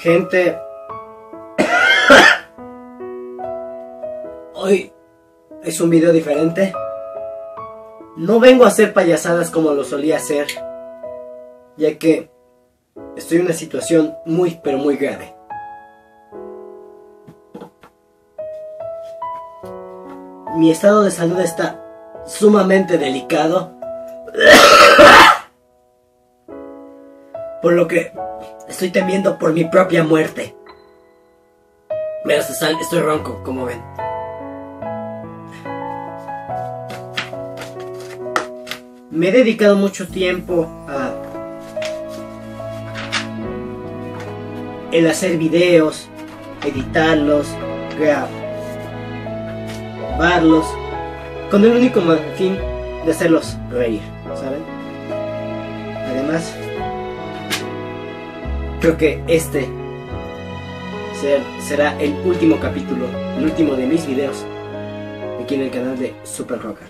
Gente, hoy es un video diferente. No vengo a hacer payasadas como lo solía hacer, ya que estoy en una situación muy, pero muy grave. Mi estado de salud está sumamente delicado, por lo que estoy temiendo por mi propia muerte. Mira, estoy ronco, como ven. Me he dedicado mucho tiempo a el hacer videos, editarlos, grabarlos, con el único fin de hacerlos reír, ¿saben? Además, creo que este será el último capítulo, el último de mis videos aquí en el canal de Super Rockart.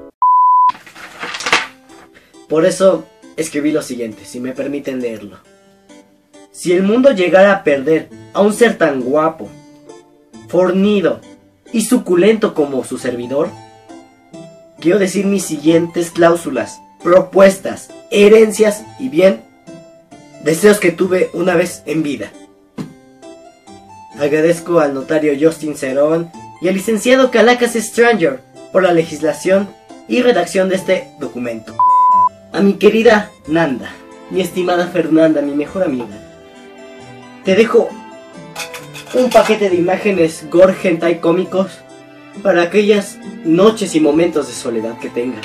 Por eso escribí lo siguiente, si me permiten leerlo. Si el mundo llegara a perder a un ser tan guapo, fornido y suculento como su servidor, quiero decir mis siguientes cláusulas, propuestas, herencias y bien, deseos que tuve una vez en vida. Agradezco al notario Justin Cerón y al licenciado Calacas Stranger por la legislación y redacción de este documento. A mi querida Nanda, mi estimada Fernanda, mi mejor amiga, te dejo un paquete de imágenes gore hentai cómicos para aquellas noches y momentos de soledad que tengas.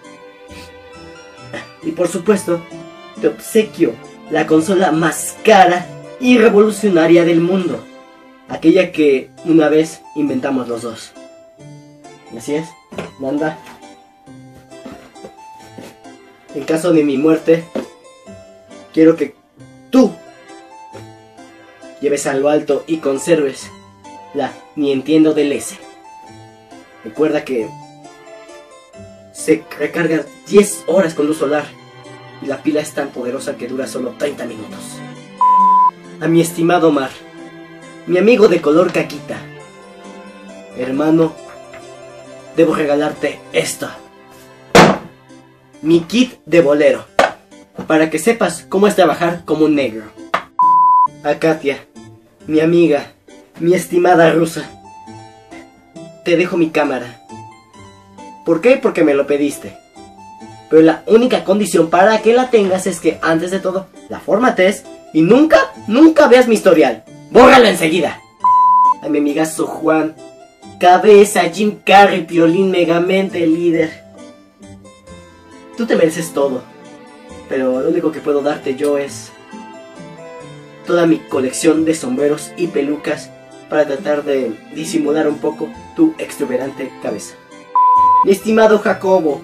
Y por supuesto, te obsequio la consola más cara y revolucionaria del mundo, aquella que una vez inventamos los dos. Así es, Nanda. En caso de mi muerte, quiero que tú lleves a lo alto y conserves la Ni Entiendo del S. Recuerda que se recarga 10 horas con luz solar y la pila es tan poderosa que dura solo 30 minutos. A mi estimado Omar, mi amigo de color caquita, hermano, debo regalarte esto. Mi kit de bolero, para que sepas cómo es trabajar como un negro. A Katia, mi amiga, mi estimada rusa, te dejo mi cámara. ¿Por qué? Porque me lo pediste. Pero la única condición para que la tengas es que antes de todo la formates y nunca veas mi historial. ¡Bórralo enseguida! A mi amigazo Juan, cabeza, Jim Carrey, Piolín, Megamente, líder. Tú te mereces todo, pero lo único que puedo darte yo es toda mi colección de sombreros y pelucas para tratar de disimular un poco tu exuberante cabeza. Mi estimado Jabobo,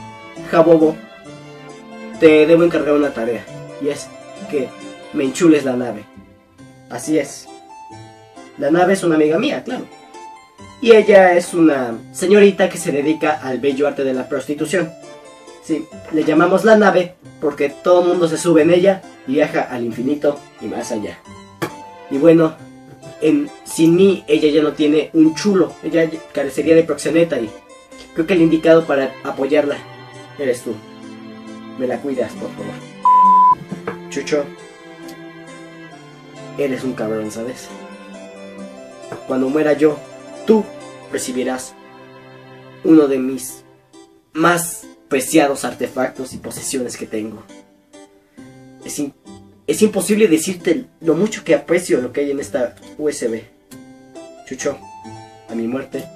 te debo encargar una tarea, y es que me enchules la nave. Así es, la nave es una amiga mía, claro, y ella es una señorita que se dedica al bello arte de la prostitución. Sí, le llamamos la nave porque todo el mundo se sube en ella y viaja al infinito y más allá. Y bueno, sin mí ella ya no tiene un chulo, ella carecería de proxeneta y creo que el indicado para apoyarla eres tú. Me la cuidas, por favor. Chucho, eres un cabrón, ¿sabes? Cuando muera yo, tú recibirás uno de mis más preciados artefactos y posesiones que tengo. Es imposible decirte lo mucho que aprecio lo que hay en esta USB. Chucho, a mi muerte,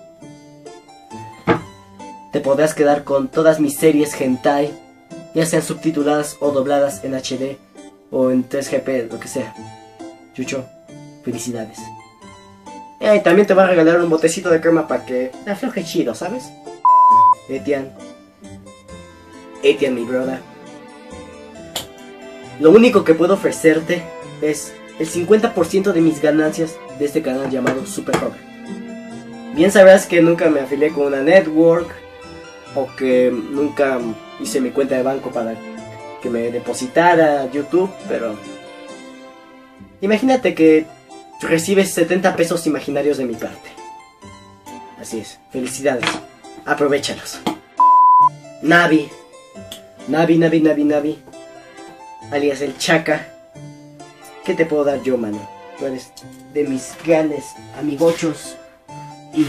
te podrás quedar con todas mis series hentai, ya sean subtituladas o dobladas en HD o en 3GP, lo que sea. Chucho, felicidades. Y también te va a regalar un botecito de crema para que te afloje chido, ¿sabes? Etienne, mi brother, lo único que puedo ofrecerte es el 50% de mis ganancias de este canal llamado Super Rockart. Bien sabrás que nunca me afilié con una network o que nunca hice mi cuenta de banco para que me depositara YouTube, pero Imagínate que recibes 70 pesos imaginarios de mi parte. Así es, felicidades, aprovéchalos. Navi, alias el Chaca. ¿Qué te puedo dar yo, mano? Tú eres de mis grandes amigochos. Y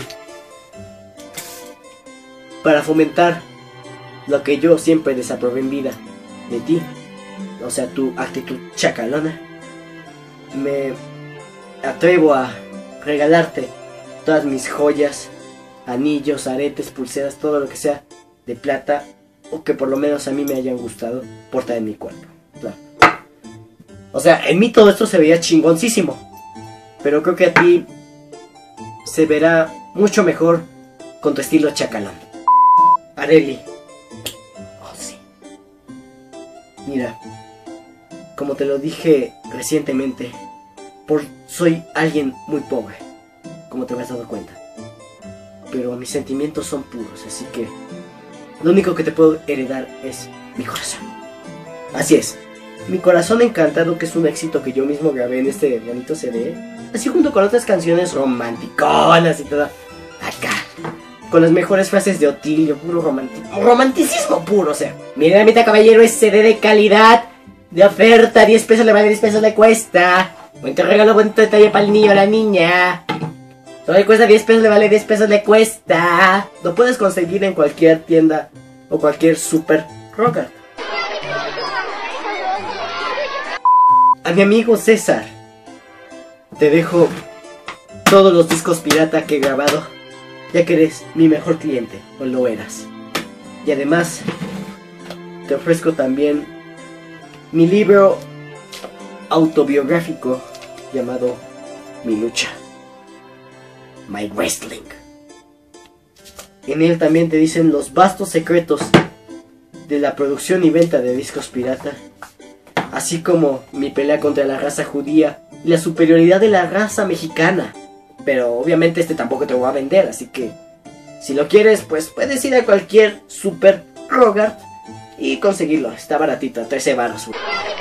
para fomentar lo que yo siempre desaprobé en vida de ti, o sea, tu actitud chacalona, me atrevo a regalarte todas mis joyas, anillos, aretes, pulseras, todo lo que sea de plata, o que por lo menos a mí me hayan gustado portar en mi cuerpo. Claro. O sea, en mí todo esto se veía chingoncísimo, pero creo que a ti se verá mucho mejor con tu estilo chacalón. Areli. Oh, sí. Mira, como te lo dije recientemente, soy alguien muy pobre, como te habrás dado cuenta. Pero mis sentimientos son puros, así que lo único que te puedo heredar es mi corazón. Así es, mi corazón encantado, que es un éxito que yo mismo grabé en este bonito CD, así junto con otras canciones romanticonas y todo, acá, con las mejores frases de Otilio, puro romanticismo puro, o sea. Mira, mitad caballero, es CD de calidad, de oferta, 10 pesos le vale, 10 pesos le cuesta. Buen regalo, buen detalle para el niño o la niña. Solo le cuesta 10 pesos, le vale 10 pesos le cuesta. Lo puedes conseguir en cualquier tienda o cualquier super rocker. A mi amigo César, te dejo todos los discos pirata que he grabado, ya que eres mi mejor cliente, o lo eras. Y además, te ofrezco también mi libro autobiográfico llamado Mi Lucha, My Wrestling. En él también te dicen los vastos secretos de la producción y venta de discos pirata, así como mi pelea contra la raza judía y la superioridad de la raza mexicana. Pero obviamente este tampoco te lo voy a vender, así que si lo quieres, pues puedes ir a cualquier super Rogart y conseguirlo. Está baratito, 13 baros.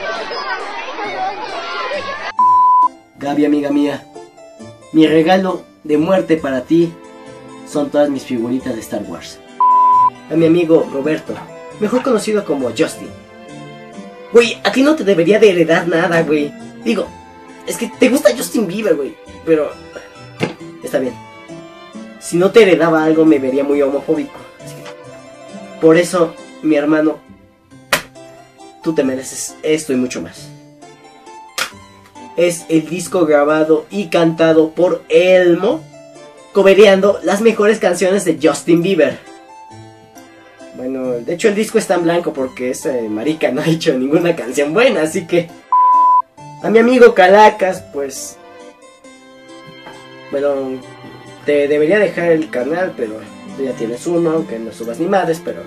Gaby, amiga mía, mi regalo de muerte para ti son todas mis figuritas de Star Wars. A mi amigo Roberto, mejor conocido como Justin. Güey, a ti no te debería de heredar nada, güey. Digo, es que te gusta Justin Bieber, güey, pero está bien. Si no te heredaba algo me vería muy homofóbico. Así que, por eso, mi hermano, tú te mereces esto y mucho más. Es el disco grabado y cantado por Elmo, cobereando las mejores canciones de Justin Bieber. Bueno, de hecho el disco está en blanco porque ese marica no ha hecho ninguna canción buena, así que... A mi amigo Calacas, pues... Bueno, te debería dejar el canal, pero tú ya tienes uno, aunque no subas ni madres, pero...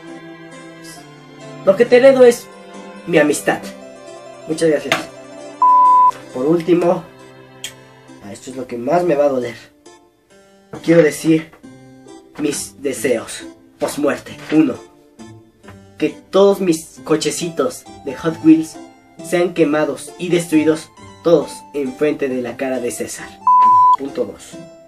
Lo que te heredo es mi amistad. Muchas gracias. Por último, esto es lo que más me va a doler. Quiero decir mis deseos post-muerte. 1. Que todos mis cochecitos de Hot Wheels sean quemados y destruidos todos enfrente de la cara de César. Punto 2.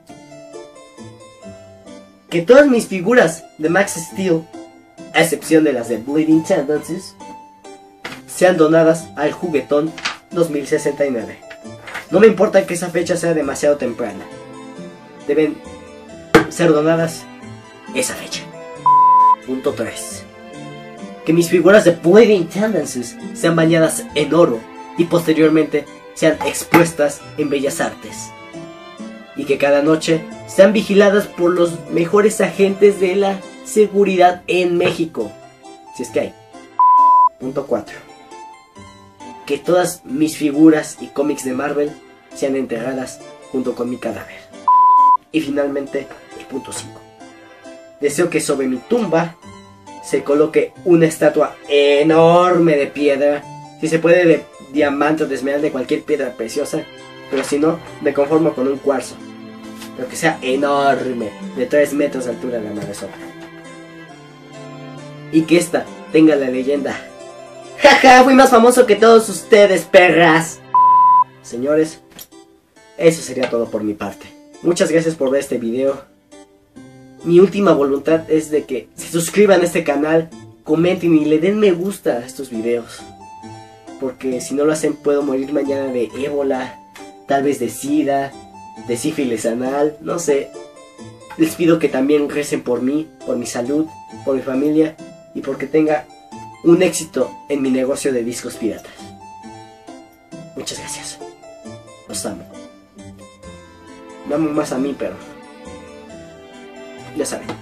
Que todas mis figuras de Max Steel, a excepción de las de Bleeding Tendencies, sean donadas al juguetón 2069. No me importa que esa fecha sea demasiado temprana. Deben ser donadas esa fecha. Punto 3. Que mis figuras de Bleeding Tendencies sean bañadas en oro y posteriormente sean expuestas en Bellas Artes. Y que cada noche sean vigiladas por los mejores agentes de la seguridad en México, si es que hay. Punto 4. Que todas mis figuras y cómics de Marvel sean enterradas junto con mi cadáver. Y finalmente, el punto 5. Deseo que sobre mi tumba se coloque una estatua enorme de piedra, si se puede de diamante o de esmeralda, de cualquier piedra preciosa, pero si no, me conformo con un cuarzo, pero que sea enorme, de 3 metros de altura la madresota. Y que esta tenga la leyenda: jaja, fui más famoso que todos ustedes, perras. Señores, eso sería todo por mi parte. Muchas gracias por ver este video. Mi última voluntad es de que se suscriban a este canal, comenten y le den me gusta a estos videos. Porque si no lo hacen puedo morir mañana de ébola, tal vez de sida, de sífilis anal, no sé. Les pido que también recen por mí, por mi salud, por mi familia y porque tenga un éxito en mi negocio de discos piratas. Muchas gracias. Los amo. Me amo más a mí, pero ya saben.